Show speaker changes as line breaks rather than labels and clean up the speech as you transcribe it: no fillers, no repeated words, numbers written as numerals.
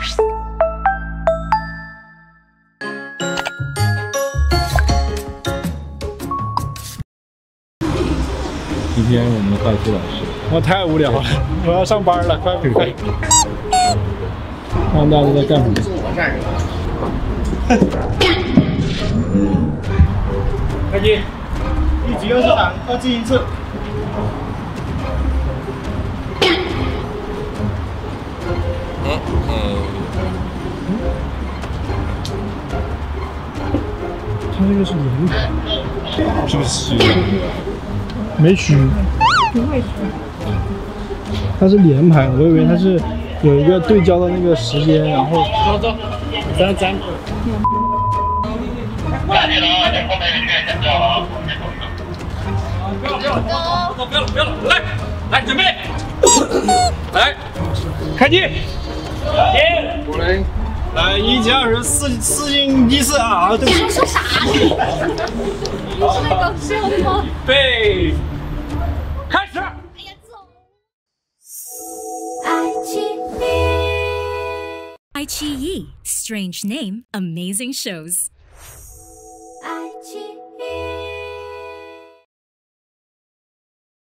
今天我们的话题老师，
我太无聊了，我要上班了，快！看大家在干什么？开机，1级20档，2进1次。它这个是连排，这个是没虚，不会虚。它是连排，我以为它是有一个对焦的那个时间，然后走，咱。快点了，你后面的确先不要了啊！不要了，来，准备，来，开机，我来1级20，4进1次啊！对不起。说啥？你是在搞笑吗？备，开始。哎呀，走。
iQiyi, strange name, amazing shows. iQiyi.